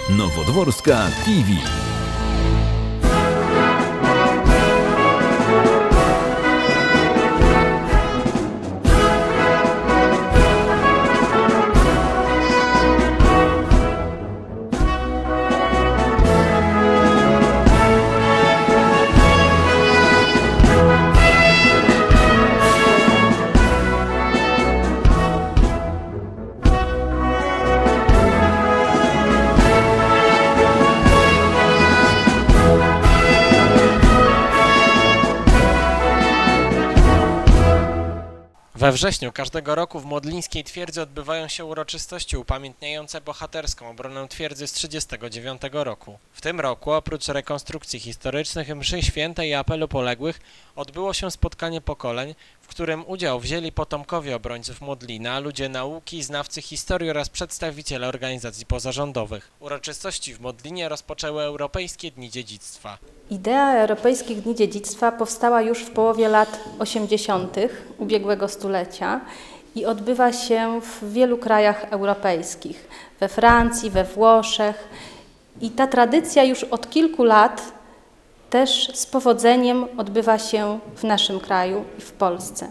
Nowodworska TV. We wrześniu każdego roku w Modlińskiej Twierdzy odbywają się uroczystości upamiętniające bohaterską obronę twierdzy z 1939 roku. W tym roku oprócz rekonstrukcji historycznych, mszy świętej i apelu poległych odbyło się spotkanie pokoleń, w którym udział wzięli potomkowie obrońców Modlina, ludzie nauki, znawcy historii oraz przedstawiciele organizacji pozarządowych. Uroczystości w Modlinie rozpoczęły Europejskie Dni Dziedzictwa. Idea Europejskich Dni Dziedzictwa powstała już w połowie lat 80. ubiegłego stulecia i odbywa się w wielu krajach europejskich, we Francji, we Włoszech. I ta tradycja już od kilku lat też z powodzeniem odbywa się w naszym kraju i w Polsce.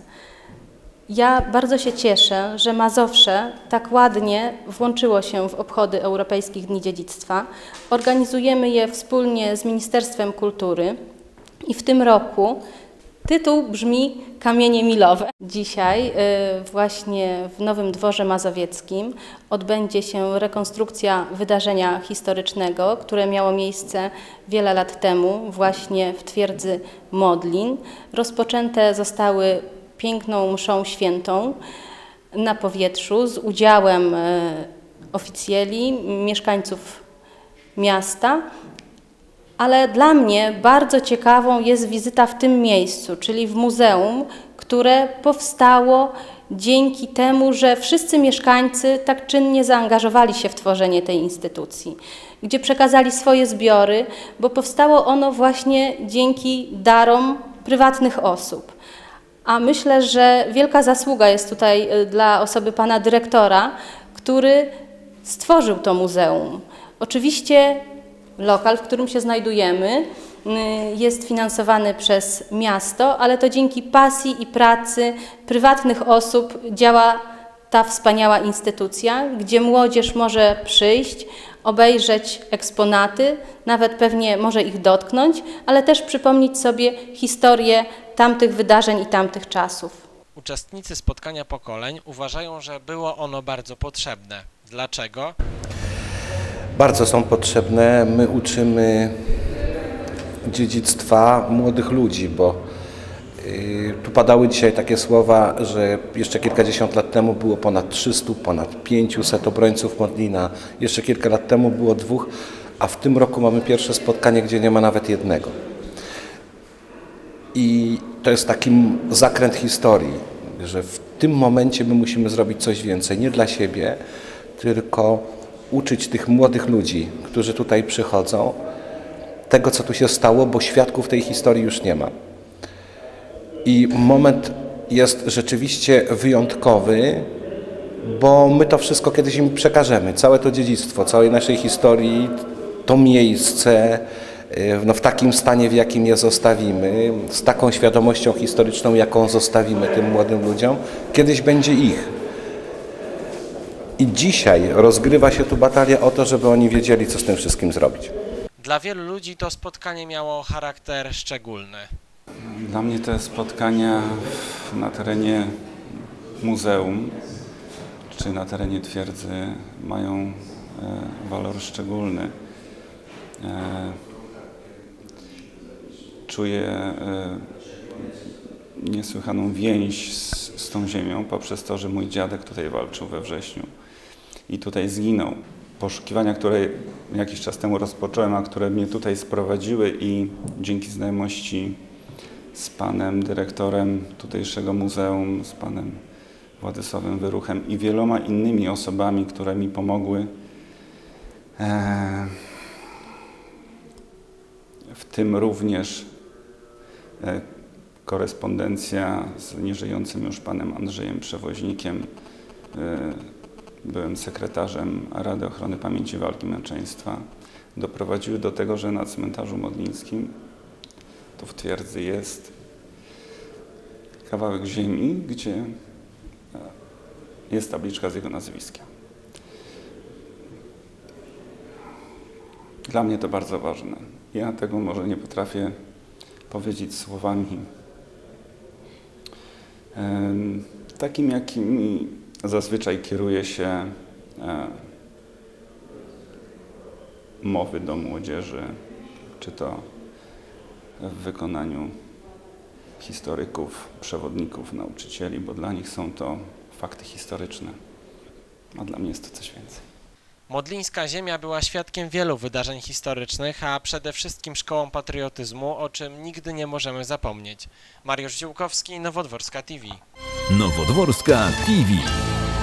Ja bardzo się cieszę, że Mazowsze tak ładnie włączyło się w obchody Europejskich Dni Dziedzictwa. Organizujemy je wspólnie z Ministerstwem Kultury i w tym roku tytuł brzmi Kamienie milowe. Dzisiaj właśnie w Nowym Dworze Mazowieckim odbędzie się rekonstrukcja wydarzenia historycznego, które miało miejsce wiele lat temu właśnie w twierdzy Modlin. Rozpoczęte zostały piękną mszą świętą na powietrzu z udziałem oficjeli, mieszkańców miasta. Ale dla mnie bardzo ciekawą jest wizyta w tym miejscu, czyli w muzeum, które powstało dzięki temu, że wszyscy mieszkańcy tak czynnie zaangażowali się w tworzenie tej instytucji, gdzie przekazali swoje zbiory, bo powstało ono właśnie dzięki darom prywatnych osób. A myślę, że wielka zasługa jest tutaj dla osoby pana dyrektora, który stworzył to muzeum. Oczywiście lokal, w którym się znajdujemy, jest finansowany przez miasto, ale to dzięki pasji i pracy prywatnych osób działa ta wspaniała instytucja, gdzie młodzież może przyjść, obejrzeć eksponaty, nawet pewnie może ich dotknąć, ale też przypomnieć sobie historię tamtych wydarzeń i tamtych czasów. Uczestnicy spotkania pokoleń uważają, że było ono bardzo potrzebne. Dlaczego? Bardzo są potrzebne. My uczymy dziedzictwa młodych ludzi, bo tu padały dzisiaj takie słowa, że jeszcze kilkadziesiąt lat temu było ponad 300, ponad 500 obrońców Modlina. Jeszcze kilka lat temu było 2, a w tym roku mamy pierwsze spotkanie, gdzie nie ma nawet jednego. I to jest taki zakręt historii, że w tym momencie my musimy zrobić coś więcej, nie dla siebie, tylko uczyć tych młodych ludzi, którzy tutaj przychodzą, tego, co tu się stało, bo świadków tej historii już nie ma. I moment jest rzeczywiście wyjątkowy, bo my to wszystko kiedyś im przekażemy, całe to dziedzictwo, całej naszej historii, to miejsce, w takim stanie, w jakim je zostawimy, z taką świadomością historyczną, jaką zostawimy tym młodym ludziom, kiedyś będzie ich. I dzisiaj rozgrywa się tu batalia o to, żeby oni wiedzieli, co z tym wszystkim zrobić. Dla wielu ludzi to spotkanie miało charakter szczególny. Dla mnie te spotkania na terenie muzeum czy na terenie twierdzy mają walor szczególny. Czuję niesłychaną więź z tą ziemią poprzez to, że mój dziadek tutaj walczył we wrześniu i tutaj zginął. Poszukiwania, które jakiś czas temu rozpocząłem, a które mnie tutaj sprowadziły i dzięki znajomości z panem dyrektorem tutejszego muzeum, z panem Władysławem Wyruchem i wieloma innymi osobami, które mi pomogły, w tym również korespondencja z nieżyjącym już panem Andrzejem Przewoźnikiem byłem sekretarzem Rady Ochrony Pamięci Walki Męczeństwa, doprowadziły do tego, że na cmentarzu modlińskim, tu w twierdzy, jest kawałek ziemi, gdzie jest tabliczka z jego nazwiskiem. Dla mnie to bardzo ważne. Ja tego może nie potrafię powiedzieć słowami takim, jakimi zazwyczaj kieruje się mowy do młodzieży, czy to w wykonaniu historyków, przewodników, nauczycieli, bo dla nich są to fakty historyczne, a dla mnie jest to coś więcej. Modlińska ziemia była świadkiem wielu wydarzeń historycznych, a przede wszystkim szkołą patriotyzmu, o czym nigdy nie możemy zapomnieć. Mariusz Ziółkowski, Nowodworska TV. Nowodworska TV.